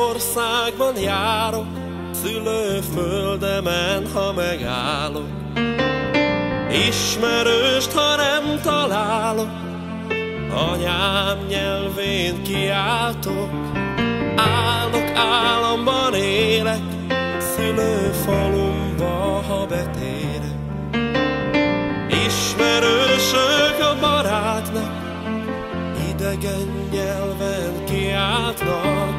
országban járok, szülőföldemen, ha megállok. Ismerőst, ha nem találok, anyám nyelvén kiáltok. Álok, államban élek, szülőfalumba, ha betérek. Ismerősök a barátnak, idegen nyelven kiáltnak.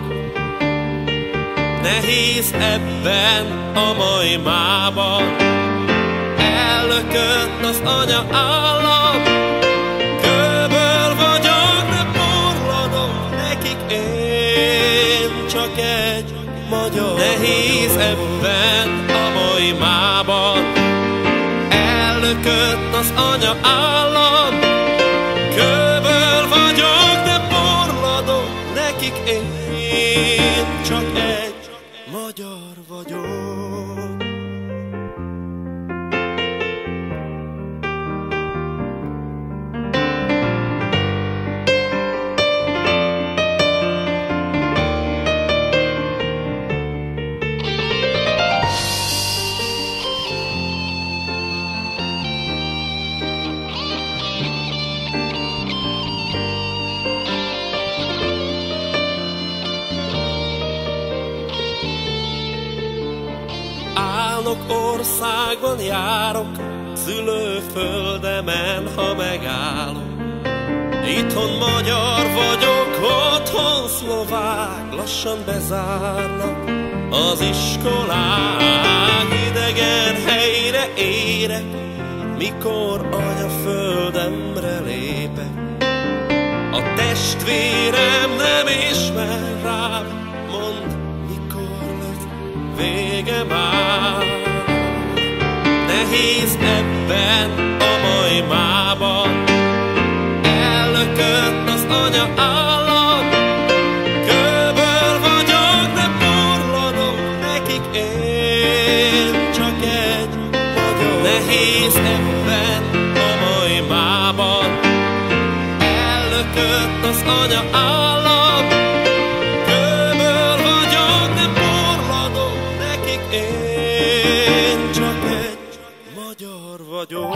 Nehéz ebben a majmában, ellökött az anya állam. Kőből vagyok, de porladom, nekik én csak egy magyar. Nehéz ebben a majmában, ellökött az anya állam. Kőből vagyok, de porladom, nekik én csak egy magyar vagyok. Országban járok, szülőföldemen, ha megállok. Itthon magyar vagyok, otthon szlovák, lassan bezárnak az iskolák. Idegen helyre érek, mikor anyaföldemre lépek. A testvérem nem ismer rám, mondd, mikor lesz vége már. Nehéz ebben a majmában, ellökött az anya állam. Kőből vagyok, de porladom, nekik én csak egy magyar. Nehéz ebben a majmában, ellökött az anya állam. Kőből vagyok, de porladom, nekik én csak egy magyar vagyok.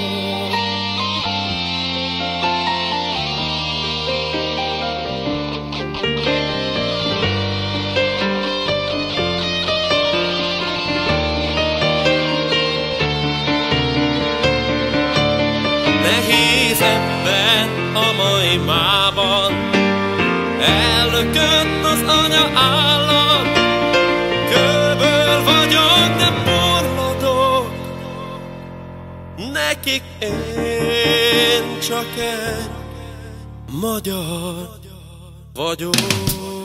Nehéz ebben a majmában, ellökött az anya állam. Kőből vagyok, de porladok, nekik én csak egy magyar vagyok.